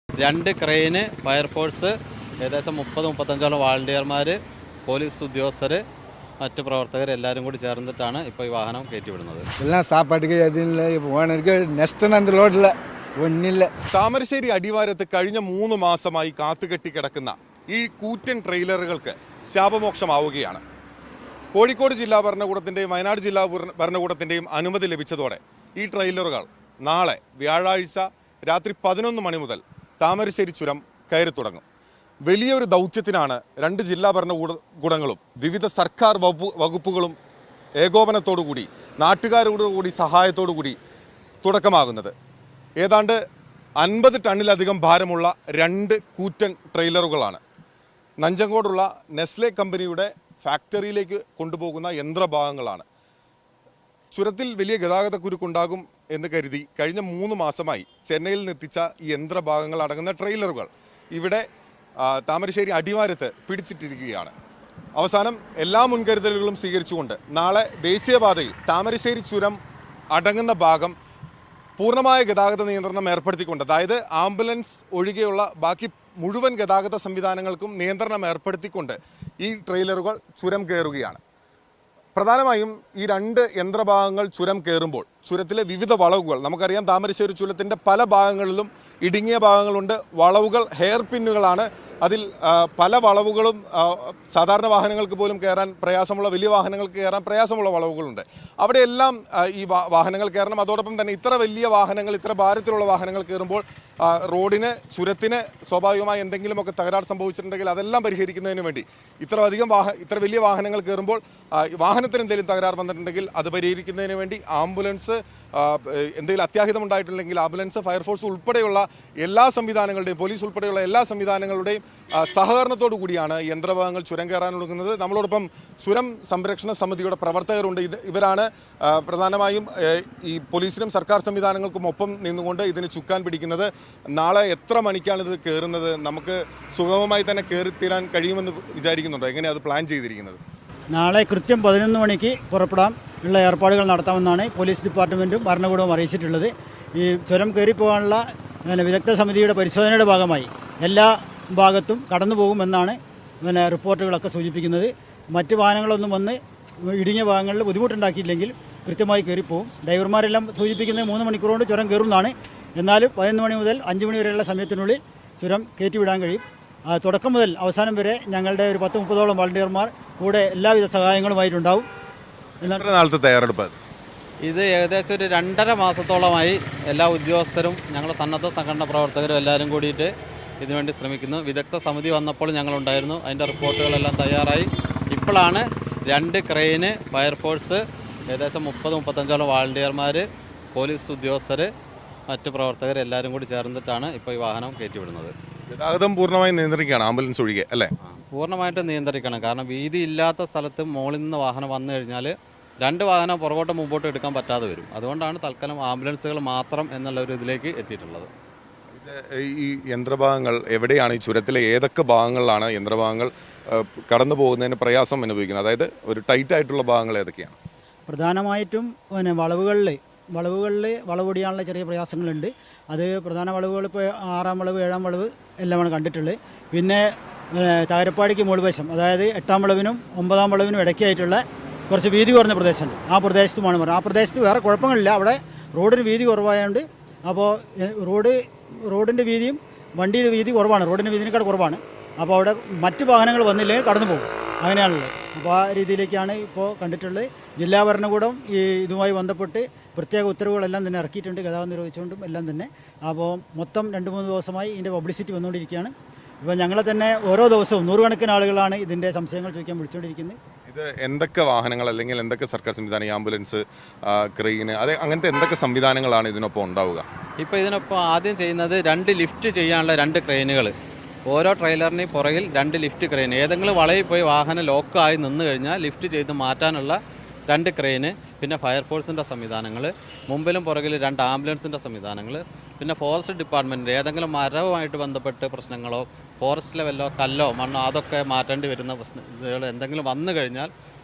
2 crane, fire force, ഏകദേശം 30-35 വാളണ്ടിയർമാർ, police ഉദ്യോഗസ്ഥർ, മറ്റ് പ്രവർത്തകർ എല്ലാവരും കൂടി ചേർന്നിട്ടാണ് ഇപ്പോൾ ഈ വാഹനം കയറ്റിവിടുന്നത്. എല്ലാം സാപ്പാട്ടുക്ക് ഓണർക്ക് നെക്സ്റ്റ് ലോഡില്ല ഒന്നില്ല. താമരശ്ശേരി അടിവാരത്ത് കഴിഞ്ഞ 3 മാസമായി കാത്തുകെട്ടി കിടക്കുന്ന ഈ കൂറ്റൻ ട്രെയിലറുകൾക്ക് ശാപമോക്ഷമാവുകയാണ്. കോഴിക്കോട് ജില്ലാ ഭരണകൂടത്തിൻ്റെയും വയനാട് ജില്ലാ ഭരണകൂടത്തിൻ്റെയും അനുമതി ലഭിച്ചതോടെ ഈ ട്രെയിലറുകൾ നാളെ വ്യാഴാഴ്ച രാത്രി 11 മണി മുതൽ താമരശ്ശേരി ചുരം കയറി തുടങ്ങും. വലിയൊരു ദൗത്യത്തിനാണ് 2 ജില്ലാ ഭരണകൂടങ്ങളും വിവിധ സർക്കാർ വകുപ്പുകളും ഏകോപനത്തോടുകൂടി നാട്ടുകാരോടുകൂടി സഹായത്തോടുകൂടി തുടക്കമാകുന്നത്. ഏതാണ്ട് 50 ടണ്ണിലധികം ഭാരമുള്ള 2 കൂറ്റൻ ട്രെയിലറുകളാണ് നഞ്ചങ്കോടുള്ള നെസ്ലെ കമ്പനിയുടെ ഫാക്ടറിയിലേക്ക് കൊണ്ടുപോകുന്ന യന്ത്രഭാഗങ്ങളാണ്. ചുരത്തിൽ വലിയ ഗതാഗതക്കുരുക്കുണ്ടാകും എന്ന് കരുതി കഴിഞ്ഞ 3 മാസമായി ചെന്നൈയിൽ നിന്നെത്തിച്ച ഈ യന്ത്രഭാഗങ്ങൾ അടങ്ങുന്ന ട്രെയിലറുകൾ ഇവിടെ താമരശ്ശേരി അടിവാരത്ത് പിടിച്ചിട്ടിരിക്കുകയാണ്. അവസാനം എല്ലാ മുൻകരുതലുകളും സ്വീകരിച്ചുകൊണ്ട് നാളെ ദേശീയപാതയിൽ താമരശ്ശേരി ചുരം അടങ്ങുന്ന ഭാഗം പൂർണ്ണമായ ഗതാഗത നിയന്ത്രണം ഏർപ്പെടുത്തിക്കൊണ്ട്, അതായത് ആംബുലൻസ് ഒഴികെയുള്ള ബാക്കി മുഴുവൻ ഗതാഗത സംവിധാനങ്ങൾക്കും നിയന്ത്രണം ഏർപ്പെടുത്തിക്കൊണ്ട് ഈ ട്രെയിലറുകൾ ചുരം കയറുകയാണ്. പ്രധാനമായും ഈ 2 യന്ത്രഭാഗങ്ങൾ ചുരം കയറുമ്പോൾ ചുരത്തിലെ വിവിധ വളവുകൾ, നമുക്കറിയാം താമരശ്ശേരി ചുരത്തിൻ്റെ പല ഭാഗങ്ങളിലും ഇടുങ്ങിയ ഭാഗങ്ങളുണ്ട്. വളവുകൾ ഹെയർ പിന്നുകളാണ്. അതിൽ പല വളവുകളും സാധാരണ വാഹനങ്ങൾക്ക് പോലും കയറാൻ പ്രയാസമുള്ള, വലിയ വാഹനങ്ങൾക്ക് കയറാൻ പ്രയാസമുള്ള വളവുകളുണ്ട്. അവിടെയെല്ലാം ഈ വാഹനങ്ങൾ കയറണം. അതോടൊപ്പം തന്നെ ഇത്ര വലിയ വാഹനങ്ങൾ, ഇത്ര ഭാരത്തിലുള്ള വാഹനങ്ങൾ കയറുമ്പോൾ റോഡിന്, ചുരത്തിന് സ്വാഭാവികമായി എന്തെങ്കിലുമൊക്കെ തകരാർ സംഭവിച്ചിട്ടുണ്ടെങ്കിൽ അതെല്ലാം പരിഹരിക്കുന്നതിന് വേണ്ടി ഇത്ര വലിയ വാഹനങ്ങൾ കയറുമ്പോൾ വാഹനത്തിന് എന്തെങ്കിലും തകരാർ വന്നിട്ടുണ്ടെങ്കിൽ അത് പരിഹരിക്കുന്നതിന് വേണ്ടി ആംബുലൻസ്, എന്തെങ്കിലും അത്യാഹിതം ഉണ്ടായിട്ടുണ്ടെങ്കിൽ ആംബുലൻസ്, ഫയർഫോഴ്സ് ഉൾപ്പെടെയുള്ള എല്ലാ സംവിധാനങ്ങളുടെയും, പോലീസ് ഉൾപ്പെടെയുള്ള എല്ലാ സംവിധാനങ്ങളുടെയും സഹകരണത്തോടു കൂടിയാണ് യന്ത്രഭാഗങ്ങൾ ചുരം കയറാനൊടുക്കുന്നത്. നമ്മളോടൊപ്പം ചുരം സംരക്ഷണ സമിതിയുടെ പ്രവർത്തകരുണ്ട്. ഇവരാണ് പ്രധാനമായും ഈ പോലീസിനും സർക്കാർ സംവിധാനങ്ങൾക്കും ഒപ്പം നിന്നുകൊണ്ട് ഇതിന് ചുക്കാൻ പിടിക്കുന്നത്. നാളെ എത്ര മണിക്കാണ് ഇത് കയറുന്നത്? നമുക്ക് സുഗമമായി തന്നെ കയറിത്തീരാൻ കഴിയുമെന്ന് വിചാരിക്കുന്നുണ്ടോ? എങ്ങനെയാണ് അത് പ്ലാൻ ചെയ്തിരിക്കുന്നത്? നാളെ കൃത്യം 11 മണിക്ക് പുറപ്പെടാൻ ഉള്ള ഏർപ്പാടുകൾ നടത്താമെന്നാണ് പോലീസ് ഡിപ്പാർട്ട്മെൻറ്റും ഭരണകൂടവും അറിയിച്ചിട്ടുള്ളത്. ഈ ചുരം കയറിപ്പോകാനുള്ള വിദഗ്ധ സമിതിയുടെ പരിശോധനയുടെ ഭാഗമായി എല്ലാ ഭാഗത്തും കടന്നു പോകുമെന്നാണ് റിപ്പോർട്ടുകളൊക്കെ സൂചിപ്പിക്കുന്നത്. മറ്റ് വാഹനങ്ങളൊന്നും വന്ന് ഇടുങ്ങിയ ഭാഗങ്ങളിൽ ബുദ്ധിമുട്ടുണ്ടാക്കിയില്ലെങ്കിൽ കൃത്യമായി കയറിപ്പോവും. ഡ്രൈവർമാരെല്ലാം സൂചിപ്പിക്കുന്നത് 3 മണിക്കൂർ കൊണ്ട് ചുരം കയറുന്നതാണ്. എന്നാലും 11 മണി മുതൽ 5 മണി വരെയുള്ള സമയത്തിനുള്ളിൽ ചുരം കയറ്റിവിടാൻ കഴിയും. തുടക്കം മുതൽ അവസാനം വരെ ഞങ്ങളുടെ ഒരു 10-30ഓളം വളണ്ടിയർമാർ കൂടെ എല്ലാവിധ സഹായങ്ങളുമായിട്ടുണ്ടാവും. എത്ര നാളത്തെ തയ്യാറെടുപ്പ്? ഇത് ഏകദേശം ഒരു 2.5 മാസത്തോളമായി എല്ലാ ഉദ്യോഗസ്ഥരും ഞങ്ങളുടെ സന്നദ്ധ സംഘടന പ്രവർത്തകരും എല്ലാവരും കൂടിയിട്ട് ഇതിനുവേണ്ടി ശ്രമിക്കുന്നു. വിദഗ്ധ സമിതി വന്നപ്പോൾ ഞങ്ങളുണ്ടായിരുന്നു. അതിൻ്റെ റിപ്പോർട്ടുകളെല്ലാം തയ്യാറായി. ഇപ്പോഴാണ് 2 ക്രെയിന്, ഫയർഫോഴ്സ്, ഏകദേശം 30-35 വാളണ്ടിയർമാർ, പോലീസ് ഉദ്യോഗസ്ഥർ, മറ്റ് പ്രവർത്തകർ എല്ലാവരും കൂടി ചേർന്നിട്ടാണ് ഇപ്പോൾ ഈ വാഹനം കയറ്റിവിടുന്നത്. ഗതാഗതം പൂർണ്ണമായും നിയന്ത്രിക്കുകയാണ്, ആംബുലൻസ് ഒഴികെ അല്ലേ? പൂർണ്ണമായിട്ട് നിയന്ത്രിക്കണം. കാരണം വീതി ഇല്ലാത്ത സ്ഥലത്ത് മുകളിൽ നിന്ന് വാഹനം വന്നു കഴിഞ്ഞാൽ 2 വാഹനം പുറകോട്ട് മുമ്പോട്ട് എടുക്കാൻ പറ്റാതെ വരും. അതുകൊണ്ടാണ് തൽക്കാലം ആംബുലൻസുകൾ മാത്രം എന്നുള്ള ഒരു ഇതിലേക്ക് എത്തിയിട്ടുള്ളത്. ഈ യന്ത്രഭാഗങ്ങൾ എവിടെയാണ്, ഈ ചുരത്തിലെ ഏതൊക്കെ ഭാഗങ്ങളിലാണ് യന്ത്രഭാഗങ്ങൾ കടന്നു പോകുന്നതിന് പ്രയാസം അനുഭവിക്കുന്നത്? അതായത് ഒരു ടൈറ്റ് ആയിട്ടുള്ള ഭാഗങ്ങൾ ഏതൊക്കെയാണ്? പ്രധാനമായിട്ടും വളവുകളിൽ വളവൊടിയാനുള്ള ചെറിയ പ്രയാസങ്ങളുണ്ട്. അത് പ്രധാന വളവുകൾ ഇപ്പോൾ 6-ാം വളവ്, 7-ാം വളവ് എല്ലാമാണ് കണ്ടിട്ടുള്ളത്. പിന്നെ താരപ്പാടിക്ക് മുകൾവശം, അതായത് 8-ാം വളവിനും 9-ാം വളവിനും ഇടയ്ക്കായിട്ടുള്ള കുറച്ച് വീതി കുറഞ്ഞ പ്രദേശമുണ്ട്. ആ പ്രദേശത്തുമാണ് പറയുന്നത്. ആ പ്രദേശത്ത് വേറെ കുഴപ്പങ്ങളില്ല. അവിടെ റോഡിന് വീതി കുറവായതുകൊണ്ട്, അപ്പോൾ റോഡിൻ്റെ വീതിയും വണ്ടിയുടെ വീതി കുറവാണ്, റോഡിൻ്റെ വീതിനേക്കാൾ കുറവാണ്. അപ്പോൾ അവിടെ മറ്റ് വാഹനങ്ങൾ വന്നില്ലെങ്കിൽ കടന്നു പോകും. അങ്ങനെയാണുള്ളത്. അപ്പോൾ ആ രീതിയിലേക്കാണ് ഇപ്പോൾ കണ്ടിട്ടുള്ളത്. ജില്ലാ ഭരണകൂടം ഇതുമായി ബന്ധപ്പെട്ട് പ്രത്യേക ഉത്തരവുകളെല്ലാം തന്നെ ഇറക്കിയിട്ടുണ്ട്, ഗതാഗതം നിരോധിച്ചുകൊണ്ടും എല്ലാം തന്നെ. അപ്പോൾ മൊത്തം 2-3 ദിവസമായി ഇതിൻ്റെ പബ്ലിസിറ്റി വന്നുകൊണ്ടിരിക്കുകയാണ്. ഇപ്പോൾ ഞങ്ങളെ തന്നെ ഓരോ ദിവസവും 100 കണക്കിന് ആളുകളാണ് ഇതിൻ്റെ സംശയങ്ങൾ ചോദിക്കാൻ വിളിച്ചുകൊണ്ടിരിക്കുന്നത്. ഇത് എന്തൊക്കെ വാഹനങ്ങൾ, അല്ലെങ്കിൽ എന്തൊക്കെ സർക്കാർ സംവിധാനം, ആംബുലൻസ്, ക്രെയിന്, അങ്ങനത്തെ എന്തൊക്കെ സംവിധാനങ്ങളാണ് ഇതിനൊപ്പം ഉണ്ടാവുക? ഇപ്പോൾ ഇതിനൊപ്പം ആദ്യം ചെയ്യുന്നത് 2 ലിഫ്റ്റ് ചെയ്യാനുള്ള 2 ക്രെയിനുകൾ. ഓരോ ട്രെയിലറിന് പുറകിൽ 2 ലിഫ്റ്റ് ക്രെയിൻ. ഏതെങ്കിലും വളയിൽ പോയി വാഹനം ലോക്കായി നിന്ന് കഴിഞ്ഞാൽ ലിഫ്റ്റ് ചെയ്ത് മാറ്റാനുള്ള 2 ക്രെയിന്. പിന്നെ ഫയർഫോഴ്സിൻ്റെ സംവിധാനങ്ങൾ, മുമ്പിലും പുറകിൽ 2 ആംബുലൻസിൻ്റെ സംവിധാനങ്ങൾ. പിന്നെ ഫോറസ്റ്റ് ഡിപ്പാർട്ട്മെൻറ്റ് ഏതെങ്കിലും മരവുമായിട്ട് ബന്ധപ്പെട്ട് പ്രശ്നങ്ങളോ ഫോറസ്റ്റ് ലെവലിലോ കല്ലോ മണ്ണോ അതൊക്കെ മാറ്റേണ്ടി വരുന്ന പ്രശ്നങ്ങൾ എന്തെങ്കിലും വന്നു കഴിഞ്ഞാൽ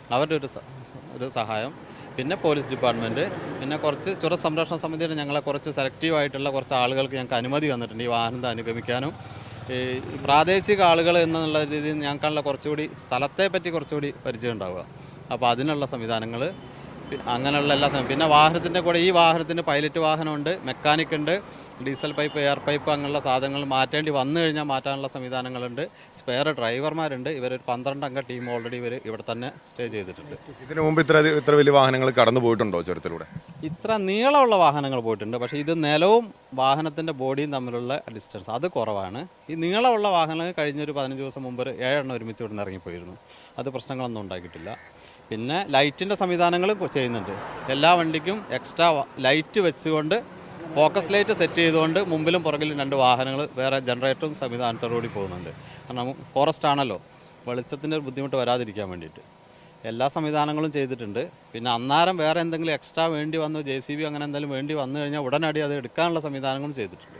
അവരുടെ ഒരു സഹായം, പിന്നെ പോലീസ് ഡിപ്പാർട്ട്മെൻറ്റ്, പിന്നെ കുറച്ച് ചുരം സംരക്ഷണ സമിതിയുടെ ഞങ്ങളെ കുറച്ച് സെലക്റ്റീവായിട്ടുള്ള കുറച്ച് ആളുകൾക്ക് ഞങ്ങൾക്ക് അനുമതി തന്നിട്ടുണ്ട് ഈ വാഹനത്തെ അനുഗമിക്കാനും. ഈ പ്രാദേശിക ആളുകൾ എന്നുള്ള രീതിയിൽ ഞങ്ങൾക്കുള്ള കുറച്ചുകൂടി സ്ഥലത്തെ പറ്റി കുറച്ചുകൂടി പരിചയം ഉണ്ടാവുക. അപ്പോൾ അതിനുള്ള സംവിധാനങ്ങൾ അങ്ങനെയുള്ള എല്ലാ പിന്നെ വാഹനത്തിൻ്റെ കൂടെ ഈ വാഹനത്തിൻ്റെ പൈലറ്റ് വാഹനമുണ്ട്, മെക്കാനിക് ഉണ്ട്, ഡീസൽ പൈപ്പ്, എയർ പൈപ്പ് അങ്ങനെയുള്ള സാധനങ്ങൾ മാറ്റേണ്ടി വന്നു കഴിഞ്ഞാൽ മാറ്റാനുള്ള സംവിധാനങ്ങളുണ്ട്, സ്പെയർ ഡ്രൈവർമാരുണ്ട്. ഇവരൊരു 12 അംഗ ടീം ഓൾറെഡി ഇവിടെ തന്നെ സ്റ്റേ ചെയ്തിട്ടുണ്ട്. ഇതിനു മുമ്പ് ഇത്ര വലിയ വാഹനങ്ങൾ കടന്നു പോയിട്ടുണ്ടോ ചുരത്തിലൂടെ? ഇത്ര നീളമുള്ള വാഹനങ്ങൾ പോയിട്ടുണ്ട്, പക്ഷേ ഇത് നിലവും വാഹനത്തിൻ്റെ ബോഡിയും തമ്മിലുള്ള ഡിസ്റ്റൻസ് അത് കുറവാണ്. ഈ നീളമുള്ള വാഹനങ്ങൾ കഴിഞ്ഞൊരു 15 ദിവസം മുമ്പ് 7 എണ്ണം ഒരുമിച്ച് ഇവിടെ നിന്ന് ഇറങ്ങിപ്പോയിരുന്നു. അത് പ്രശ്നങ്ങളൊന്നും ഉണ്ടാക്കിയിട്ടില്ല. പിന്നെ ലൈറ്റിൻ്റെ സംവിധാനങ്ങൾ ചെയ്യുന്നുണ്ട്. എല്ലാ വണ്ടിക്കും എക്സ്ട്രാ ലൈറ്റ് വെച്ചുകൊണ്ട് ഫോക്കസ് ലൈറ്റ് സെറ്റ് ചെയ്തുകൊണ്ട് മുമ്പിലും പുറകിലും 2 വാഹനങ്ങൾ വേറെ ജനറേറ്ററും സംവിധാനത്തോടുകൂടി പോകുന്നുണ്ട്. കാരണം ഫോറസ്റ്റ് ആണല്ലോ, വെളിച്ചത്തിൻ്റെ ഒരു ബുദ്ധിമുട്ട് വരാതിരിക്കാൻ വേണ്ടിയിട്ട് എല്ലാ സംവിധാനങ്ങളും ചെയ്തിട്ടുണ്ട്. പിന്നെ അന്നേരം വേറെ എന്തെങ്കിലും എക്സ്ട്രാ വേണ്ടി വന്നു, JCB അങ്ങനെ എന്തെങ്കിലും വേണ്ടി വന്നു കഴിഞ്ഞാൽ ഉടനടി അത് എടുക്കാനുള്ള സംവിധാനങ്ങളും ചെയ്തിട്ടുണ്ട്.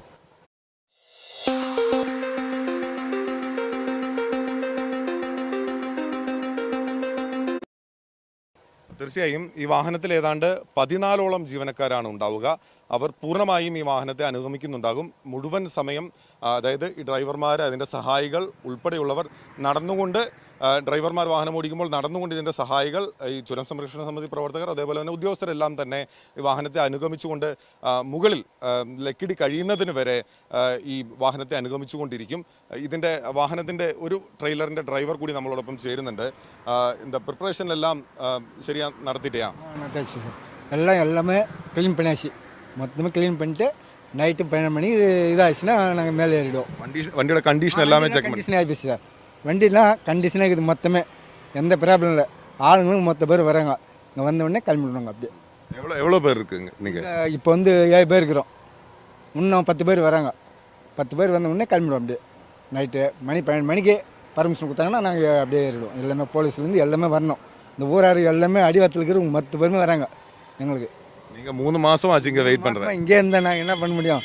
തീർച്ചയായും ഈ വാഹനത്തിൽ ഏതാണ്ട് 14ഓളം ജീവനക്കാരാണ് ഉണ്ടാവുക. അവർ പൂർണ്ണമായും ഈ വാഹനത്തെ അനുഗമിക്കുന്നുണ്ടാകും. മുഴുവൻ സമയം അതായത് ഈ ഡ്രൈവർമാർ, അതിൻ്റെ സഹായികൾ ഉൾപ്പെടെയുള്ളവർ നടന്നുകൊണ്ട്, ഡ്രൈവർമാർ വാഹനം ഓടിക്കുമ്പോൾ നടന്നുകൊണ്ട് ഇതിൻ്റെ സഹായികൾ, ഈ ചുരം സംരക്ഷണ സമിതി പ്രവർത്തകർ, അതേപോലെ തന്നെ ഉദ്യോഗസ്ഥരെല്ലാം തന്നെ ഈ വാഹനത്തെ അനുഗമിച്ചുകൊണ്ട് മുകളിൽ ലക്കിടി കഴിയുന്നതിന് വരെ ഈ വാഹനത്തെ അനുഗമിച്ചുകൊണ്ടിരിക്കും. ഇതിൻ്റെ വാഹനത്തിൻ്റെ ഒരു ട്രെയിലറിൻ്റെ ഡ്രൈവർ കൂടി നമ്മളോടൊപ്പം ചേരുന്നുണ്ട്. இந்த ப்ரிப்பரேஷன் எல்லாம் சரியா நடத்திட்டியா? நடத்திடுச்சு சார். எல்லாமே க்ளீன் பண்ணியாச்சு. மொத்தமாக க்ளீன் பண்ணிட்டு நைட்டு 12 மணி இதாச்சுன்னா நாங்கள் மேலே ஏறிடுவோம். வண்டியோட கண்டிஷன் எல்லாமே செக் பண்ணி கண்டிஷன் ஆகிடுச்சு சார். வண்டிலாம் கண்டிஷனாக இருக்குது மொத்தமே, எந்த ப்ராப்ளம் இல்லை. ஆளுங்களும் மொத்த பேர் வராங்க, இங்கே வந்த உடனே கிளம்பிடுவாங்க. அப்படியே எவ்வளோ பேர் இருக்குங்க நீங்கள்? இப்போ வந்து 7 பேர் இருக்கிறோம். இன்னும் 10 பேர் வராங்க. 10 பேர் வந்த உடனே கிளம்பிடுவோம். அப்படியே நைட்டு 12 மணிக்கு பர்மிஷன் கொடுத்தாங்கன்னா நாங்கள் அப்படியே ஏறிடுவோம். எல்லாமே போலீஸ்லேருந்து எல்லாமே வரணும். இந்த ஊரார் எல்லாமே அடிவாரத்தில் இருக்கிற 10 பேருமே வராங்க எங்களுக்கு. நீங்கள் 3 மாதம் ஆச்சு இங்கே வெயிட் பண்ணுறேன். இங்கே இருந்தால் நாங்கள் என்ன பண்ண முடியும்?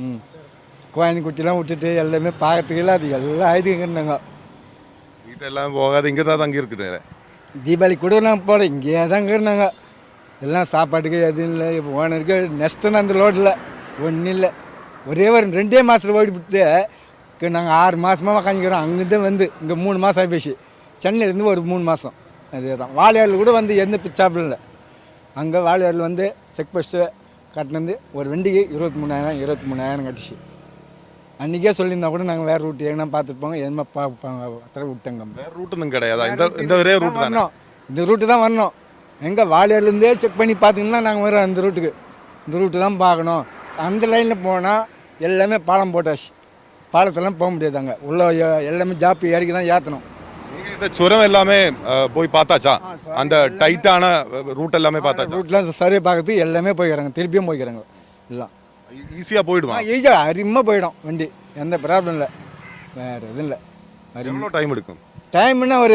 குழந்தை குட்டிலாம் விட்டுட்டு எல்லாமே பார்க்கறதுக்கு அது எல்லாம் ஆயுதங்க இருந்தாங்க. வீட்டில் எல்லாம் போகாது, இங்கே தான் தங்கி இருக்குது. தீபாவளி கூட நான் போகல, இங்கே தாங்க இருந்தாங்க. எல்லாம் சாப்பாட்டுக்கு எதுவும் இல்லை. இப்போ ஓனருக்கு நஷ்டம் அந்த லோடில் ஒன்றும் இல்லை. ஒரே ஒரு 2 மாதத்தில் ஓடி விட்டு நாங்கள் 6 மாதமாக உக்காந்துக்கிறோம். அங்கேருந்து வந்து இங்கே 3 மாதம் ஆகிப்போச்சு. சென்னையிலேருந்து ஒரு 3 மாதம். அதே தான். வாழையாரில் கூட வந்து எந்த பிச்சாப்பிலும் இல்லை. அங்கே வாழையாரில் வந்து செக் போஸ்ட்டு கட்டினது ஒரு வண்டிக்கு 23,000 கட்டிச்சு. அன்றைக்கே சொல்லியிருந்தா கூட நாங்கள் வேறு ரூட்டு எங்கன்னா பார்த்துருப்போங்க, எதுவுமே பார்ப்பாங்க விட்டங்க. வேறு ரூட்டுன்னு கிடையாது, இந்த ஒரே ரூட்டு வரணும். இந்த ரூட்டு தான் வரணும். எங்கே வாழையாரிலேருந்தே செக் பண்ணி பார்த்திங்கன்னா நாங்கள் வரோம் அந்த ரூட்டுக்கு. இந்த ரூட்டு தான் பார்க்கணும். அந்த லைனில் போனால் எல்லாமே பாலம் போட்டாச்சு. பாலத்தெல்லாம் போக முடியாதாங்க. உள்ள எல்லாமே ஜாப்பு இறக்கி தான் ஏற்றணும். இந்த சுரம் எல்லாமே போய் பார்த்தாச்சா? அந்த டைட்டான ரூட் எல்லாமே பார்த்தாச்சா? ரூட்லாம் சரியாக பார்க்கறதுக்கு எல்லாமே போய்க்கிறாங்க, திருப்பியும் போய்க்கிறாங்க. எல்லாம் ஈஸியாக போயிடுவான். ஈஸியாக அருமையாக போயிடும் வண்டி, எந்த ப்ராப்ளம் இல்லை, வேறு எதுவும் இல்லை. எவ்வளோ டைம் எடுக்கும்? டைம்னா ஒரு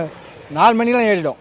4 மணிக்கெலாம் ஏறிடும்.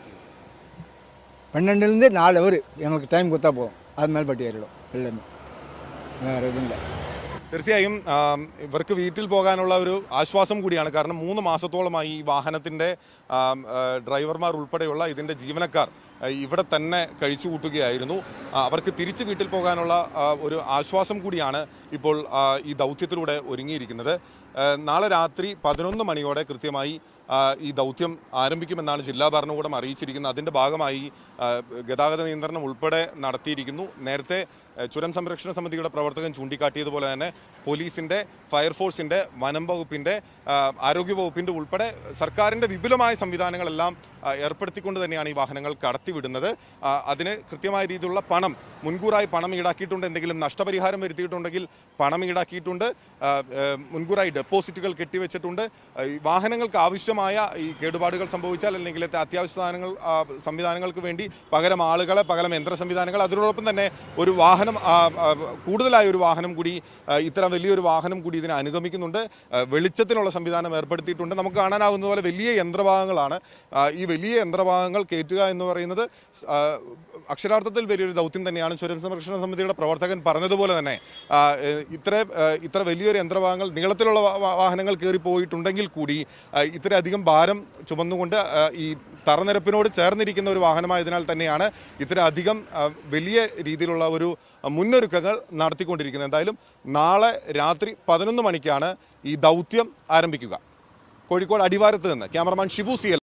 12லேருந்து 4 ஹவர் எங்களுக்கு டைம் கொடுத்தா போதும். அது மேல்பட்டு ஏறிடும் எல்லாமே, വേറെ എതും ഇല്ല. തീർച്ചയായും ഇവർക്ക് വീട്ടിൽ പോകാനുള്ള ഒരു ആശ്വാസം കൂടിയാണ്. കാരണം 3 മാസത്തോളമായി ഈ വാഹനത്തിൻ്റെ ഡ്രൈവർമാർ ഉൾപ്പെടെയുള്ള ഇതിൻ്റെ ജീവനക്കാർ ഇവിടെ തന്നെ കഴിച്ചു കൂട്ടുകയായിരുന്നു. അവർക്ക് തിരിച്ച് വീട്ടിൽ പോകാനുള്ള ഒരു ആശ്വാസം കൂടിയാണ് ഇപ്പോൾ ഈ ദൗത്യത്തിലൂടെ ഒരുങ്ങിയിരിക്കുന്നത്. നാളെ രാത്രി 11 മണിയോടെ കൃത്യമായി ഈ ദൗത്യം ആരംഭിക്കുമെന്നാണ് ജില്ലാ ഭരണകൂടം അറിയിച്ചിരിക്കുന്നത്. അതിൻ്റെ ഭാഗമായി ഗതാഗത നിയന്ത്രണം ഉൾപ്പെടെ നടത്തിയിരിക്കുന്നു. നേരത്തെ ചുരം സംരക്ഷണ സമിതിയുടെ പ്രവർത്തകൻ ചൂണ്ടിക്കാട്ടിയതുപോലെ തന്നെ പോലീസിൻ്റെ, ഫയർഫോഴ്സിൻ്റെ, വനം വകുപ്പിൻ്റെ, ആരോഗ്യവകുപ്പിൻ്റെ ഉൾപ്പെടെ സർക്കാരിൻ്റെ വിപുലമായ സംവിധാനങ്ങളെല്ലാം ഏർപ്പെടുത്തിക്കൊണ്ട് തന്നെയാണ് ഈ വാഹനങ്ങൾ കടത്തിവിടുന്നത്. അതിന് കൃത്യമായ രീതിയിലുള്ള പണം, മുൻകൂറായി പണം ഈടാക്കിയിട്ടുണ്ട്. എന്തെങ്കിലും നഷ്ടപരിഹാരം വരുത്തിയിട്ടുണ്ടെങ്കിൽ പണം ഈടാക്കിയിട്ടുണ്ട്. മുൻകൂറായി ഡെപ്പോസിറ്റുകൾ കെട്ടിവെച്ചിട്ടുണ്ട്. ഈ വാഹനങ്ങൾക്ക് ആവശ്യമായ ഈ കേടുപാടുകൾ സംഭവിച്ചാൽ അല്ലെങ്കിൽ അത്യാവശ്യ സംവിധാനങ്ങൾക്ക് വേണ്ടി പകരം ആളുകളെ, പകരം യന്ത്ര സംവിധാനങ്ങൾ, അതിനോടൊപ്പം തന്നെ ഒരു വാഹനം, കൂടുതലായ ഒരു വാഹനം കൂടി, ഇത്തരം വലിയൊരു വാഹനം കൂടി ഇതിനെ അനുഗമിക്കുന്നുണ്ട്. വെളിച്ചത്തിനുള്ള സംവിധാനം ഏർപ്പെടുത്തിയിട്ടുണ്ട്. നമുക്ക് കാണാനാവുന്ന പോലെ വലിയ യന്ത്രഭാഗങ്ങളാണ്. ഈ വലിയ യന്ത്രഭാഗങ്ങൾ കയറ്റുക എന്ന് പറയുന്നത് അക്ഷരാർത്ഥത്തിൽ വലിയൊരു ദൗത്യം തന്നെയാണ്. ചുരം സംരക്ഷണ സമിതിയുടെ പ്രവർത്തകൻ പറഞ്ഞതുപോലെ തന്നെ ഇത്ര വലിയൊരു യന്ത്രഭാഗങ്ങൾ നീളത്തിലുള്ള വാഹനങ്ങൾ കയറിപ്പോയിട്ടുണ്ടെങ്കിൽ കൂടി ഇത്രയധികം ഭാരം ചുമന്നുകൊണ്ട് ഈ തറനിരപ്പിനോട് ചേർന്നിരിക്കുന്ന ഒരു വാഹനമായതിനാൽ തന്നെയാണ് ഇത്രയധികം വലിയ രീതിയിലുള്ള ഒരു മുന്നൊരുക്കങ്ങൾ നടത്തിക്കൊണ്ടിരിക്കുന്നത്. എന്തായാലും നാളെ രാത്രി 11 മണിക്കാണ് ഈ ദൗത്യം ആരംഭിക്കുക. കോഴിക്കോട് അടിവാരത്ത് നിന്ന് ക്യാമറമാൻ ഷിബു CL